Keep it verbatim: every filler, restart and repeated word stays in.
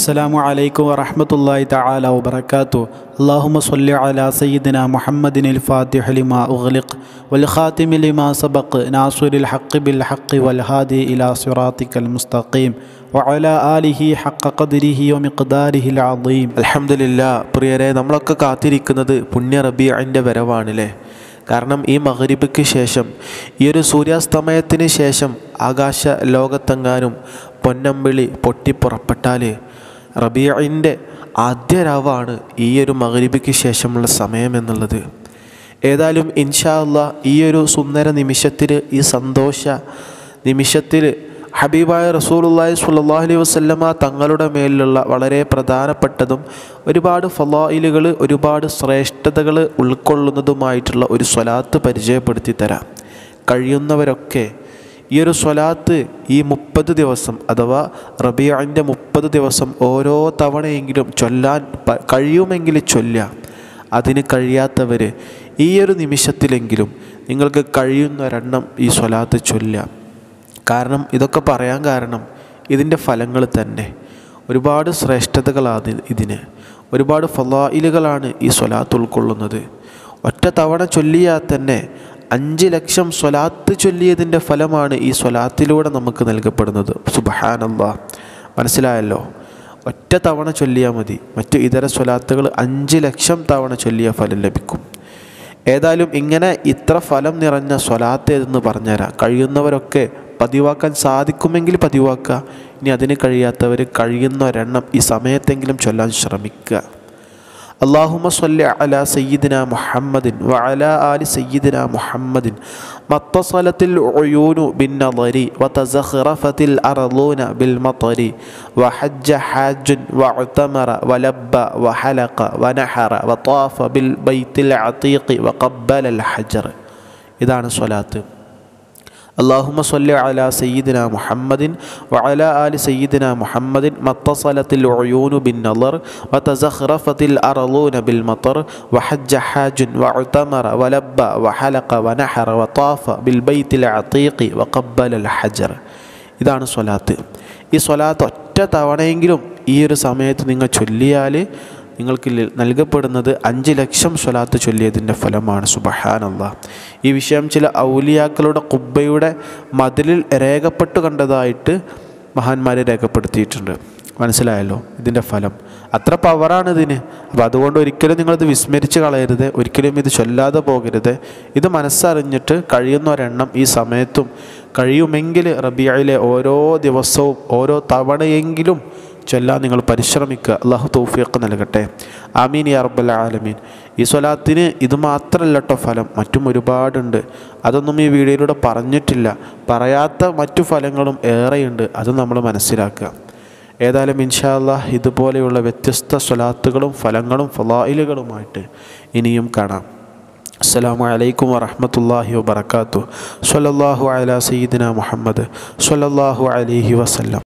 അസ്സലാമു അലൈക്കും വറഹ്മത്തുള്ളാഹി തആല വബറകാതുഹു. അല്ലാഹുമ്മ സ്വല്ലി അലാ സയ്യിദിനാ മുഹമ്മദിനിൽ ഫാത്തിഹി ലിമാ ഉഗ്ലിഖ് വൽ ഖാതിമി ലിമാ സബഖ് നാസിറിൽ ഹഖ് ബിൽ ഹഖ് വൽ ഹാദി ഇലാ സിറാത്തിക്കൽ മുസ്തഖീം വഅലാ ആലിഹി ഹഖ ഖദ്രിഹി വമിഖ്ദാരിഹിൽ അദീം. അൽഹംദുലില്ലാഹ്. പ്രിയരെ, നമ്മളൊക്കെ കാത്തിരിക്കുന്നത് പുണ്യ റബീഇൻ്റെ വരവാണല്ലേ. കാരണം ഈ മഗ്രിബിക്ക് ശേഷം, ഈ ഒരു സൂര്യാസ്തമയത്തിന് ശേഷം ആകാശ ലോകത്തെങ്ങാനും പൊന്നമ്പിളി പൊട്ടിപ്പുറപ്പെട്ടാൽ റബീഇൻ്റെ ആദ്യ രാവാണ് ഈ ഒരു മഗ്രിബിക്ക് ശേഷമുള്ള സമയം എന്നുള്ളത്. ഏതായാലും ഇൻഷാ അല്ലാഹ് ഈ ഒരു സുന്ദര നിമിഷത്തിൽ, ഈ സന്തോഷ നിമിഷത്തിൽ ഹബീബായ റസൂലുള്ളാഹി സ്വല്ലല്ലാഹു അലൈഹി വസല്ലമ തങ്ങളുടെ മേലുള്ള വളരെ പ്രധാനപ്പെട്ടതും ഒരുപാട് ഫളായിലുകൾ, ഒരുപാട് ശ്രേഷ്ഠതകൾ ഉൾക്കൊള്ളുന്നതുമായിട്ടുള്ള ഒരു സ്വലാത്ത് പരിചയപ്പെടുത്തി തരാം. കഴിയുന്നവരൊക്കെ ഈ ഒരു സ്വലാത്ത് ഈ മുപ്പത് ദിവസം അഥവാ റബീഇൻ്റെ മുപ്പത് ദിവസം ഓരോ തവണയെങ്കിലും ചൊല്ലാൻ കഴിയുമെങ്കിൽ ചൊല്ലുക. അതിന് കഴിയാത്തവർ ഈ ഒരു നിമിഷത്തിലെങ്കിലും നിങ്ങൾക്ക് കഴിയുന്നൊരെണ്ണം ഈ സ്വലാത്ത് ചൊല്ലുക. കാരണം ഇതൊക്കെ പറയാൻ കാരണം ഇതിൻ്റെ ഫലങ്ങൾ തന്നെ. ഒരുപാട് ശ്രേഷ്ഠതകളാണ് ഇതിന്, ഒരുപാട് ഫളായിലുകളാണ് ഈ സ്വലാത്ത് ഉൾക്കൊള്ളുന്നത്. ഒറ്റ തവണ ചൊല്ലിയാൽ തന്നെ അഞ്ച് ലക്ഷം സ്വലാത്ത് ചൊല്ലിയതിൻ്റെ ഫലമാണ് ഈ സ്വലാത്തിലൂടെ നമുക്ക് നൽകപ്പെടുന്നത്. സുബ്ഹാനല്ലാഹ്. മനസ്സിലായല്ലോ? ഒറ്റ തവണ ചൊല്ലിയാൽ മതി. മറ്റു ഇതര സ്വലാത്തുകൾ അഞ്ച് ലക്ഷം തവണ ചൊല്ലിയ ഫലം ലഭിക്കും. ഏതായാലും ഇങ്ങനെ ഇത്ര ഫലം നിറഞ്ഞ സ്വലാത്ത് ഏതെന്ന് പറഞ്ഞുതരാം. കഴിയുന്നവരൊക്കെ പതിവാക്കാൻ സാധിക്കുമെങ്കിൽ പതിവാക്കുക. ഇനി അതിന് കഴിയാത്തവർ കഴിയുന്ന ഒരെണ്ണം ഈ സമയത്തെങ്കിലും ചൊല്ലാൻ ശ്രമിക്കുക. അല്ലാഹുമ്മ സ്വല്ലി അലാ സയ്യിദിനാ മുഹമ്മദിൻ വഅലാ ആലി സയ്യിദിനാ മുഹമ്മദിൻ മത്തസലത്തിൽ ഉയൂനു ബിന്നളരി വതസഖറഫത്തിൽ അർളൂന ബിൽമطരി വഹജ്ജ ഹാജുൻ വഅതമറ വലബ്ബ വഹലഖ വനഹറ വതാഫ ബിൽ ബൈത്തിൽ അതീഖി വഖബ്ബലൽ ഹജർ. ഇതാണ് സ്വലാത്ത്. അല്ലാഹുമ്മ സ്വല്ലി അലാ സയ്യിദിനാ മുഹമ്മദിൻ വഅലാ ആലി സയ്യിദിനാ മുഹമ്മദിൻ മത്തസലത്തിൽ ഉയൂനു ബിന്നളർ വതസഖറഫത്തിൽ അർളൂന ബിൽമطർ വഹജ്ജ ഹാജുൻ വഅതമറ വലബ്ബ വഹലഖ വനഹറ വതാഫ ബിൽ ബൈത്തിൽ അതീഖി വഖബ്ബലൽ ഹജർ. ഇതാണ് സ്വലാത്ത്. ഈ സ്വലാത്ത് ഒറ്റ തവണയെങ്കിലും ഈ ഒരു സമയത്ത് നിങ്ങൾ ചൊല്ലിയാൽ നിങ്ങൾക്ക് നൽകപ്പെടുന്നത് അഞ്ച് ലക്ഷം സ്വലാത്ത് ചൊല്ലിയതിൻ്റെ ഫലമാണ്. സുബ്ഹാനല്ലാഹ്. ഈ വിഷയം ചില ഔലിയാക്കളുടെ ഖുബ്ബയുടെ മതിലിൽ രേഖപ്പെട്ടു കണ്ടതായിട്ട് മഹാന്മാരെ രേഖപ്പെടുത്തിയിട്ടുണ്ട്. മനസ്സിലായല്ലോ ഇതിൻ്റെ ഫലം? അത്ര പവറാണ് ഇതിന്. അപ്പോൾ അതുകൊണ്ട് ഒരിക്കലും നിങ്ങളിത് വിസ്മരിച്ച് കളയരുത്, ഒരിക്കലും ഇത് ചൊല്ലാതെ പോകരുത്. ഇത് മനസ്സറിഞ്ഞിട്ട് കഴിയുന്നൊരെണ്ണം ഈ സമയത്തും, കഴിയുമെങ്കിൽ റബീഇലെ ഓരോ ദിവസവും ഓരോ തവണയെങ്കിലും ചൊല്ലാൻ നിങ്ങൾ പരിശ്രമിക്കുക. അല്ലാഹു തൗഫീഖ് നൽകട്ടെ. ആമീൻ യാ റബ്ബൽ ആലമീൻ. ഈ സ്വലാത്തിന് ഇത് മാത്രമല്ല കേട്ടോ ഫലം, മറ്റും ഒരുപാടുണ്ട്. അതൊന്നും ഈ വീഡിയോയിലൂടെ പറഞ്ഞിട്ടില്ല. പറയാത്ത മറ്റു ഫലങ്ങളും ഏറെയുണ്ട്. അത് നമ്മൾ മനസ്സിലാക്കുക. ഏതായാലും ഇൻഷാ അല്ലാഹ് ഇതുപോലെയുള്ള വ്യത്യസ്ത സ്വലാത്തുകളും ഫലങ്ങളും ഫളായിലുകളുമായിട്ട് ഇനിയും കാണാം. അസ്സലാമു അലൈക്കും വറഹ്മത്തുള്ളാഹി വബറകാതുഹു. സ്വല്ലല്ലാഹു അലാ സയ്യിദിനാ മുഹമ്മദ് സ്വല്ലല്ലാഹു അലൈഹി വസല്ലം.